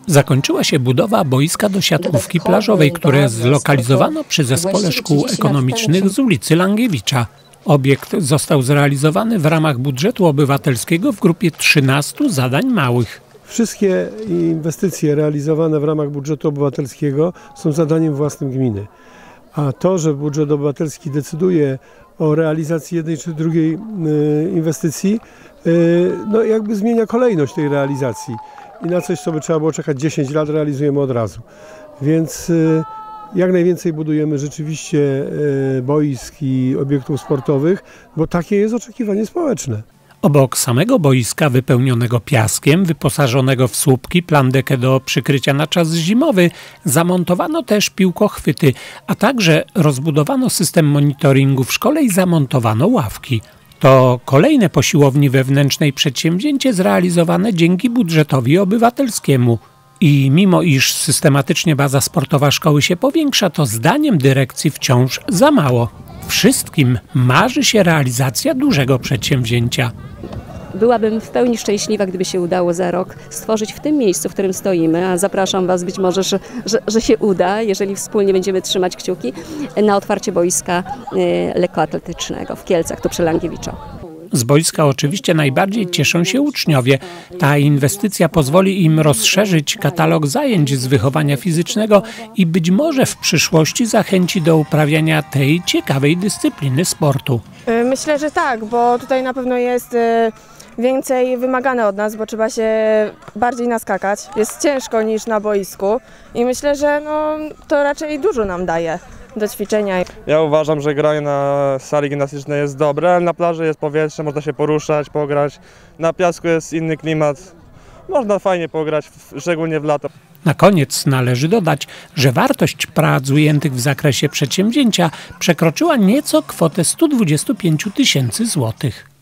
Zakończyła się budowa boiska do siatkówki plażowej, które zlokalizowano przy Zespole Szkół Ekonomicznych z ulicy Langiewicza. Obiekt został zrealizowany w ramach budżetu obywatelskiego w grupie 13 zadań małych. Wszystkie inwestycje realizowane w ramach budżetu obywatelskiego są zadaniem własnym gminy. A to, że budżet obywatelski decyduje o realizacji jednej czy drugiej inwestycji, no jakby zmienia kolejność tej realizacji. I na coś, co by trzeba było czekać 10 lat, realizujemy od razu. Więc jak najwięcej budujemy rzeczywiście boisk i obiektów sportowych, bo takie jest oczekiwanie społeczne. Obok samego boiska wypełnionego piaskiem, wyposażonego w słupki, plandekę do przykrycia na czas zimowy, zamontowano też piłkochwyty, a także rozbudowano system monitoringu w szkole i zamontowano ławki. To kolejne po siłowni wewnętrznej przedsięwzięcie zrealizowane dzięki budżetowi obywatelskiemu. I mimo iż systematycznie baza sportowa szkoły się powiększa, to zdaniem dyrekcji wciąż za mało. Wszystkim marzy się realizacja dużego przedsięwzięcia. Byłabym w pełni szczęśliwa, gdyby się udało za rok stworzyć w tym miejscu, w którym stoimy, a zapraszam Was być może, że się uda, jeżeli wspólnie będziemy trzymać kciuki, na otwarcie boiska lekkoatletycznego w Kielcach, tu przy Langiewicza. Z boiska oczywiście najbardziej cieszą się uczniowie. Ta inwestycja pozwoli im rozszerzyć katalog zajęć z wychowania fizycznego i być może w przyszłości zachęci do uprawiania tej ciekawej dyscypliny sportu. Myślę, że tak, bo tutaj na pewno jest więcej wymagane od nas, bo trzeba się bardziej naskakać. Jest ciężko niż na boisku i myślę, że to raczej dużo nam daje do ćwiczenia. Ja uważam, że granie na sali gimnastycznej jest dobre, ale na plaży jest powietrze, można się poruszać, pograć. Na piasku jest inny klimat, można fajnie pograć, szczególnie w lato. Na koniec należy dodać, że wartość prac ujętych w zakresie przedsięwzięcia przekroczyła nieco kwotę 125 000 złotych.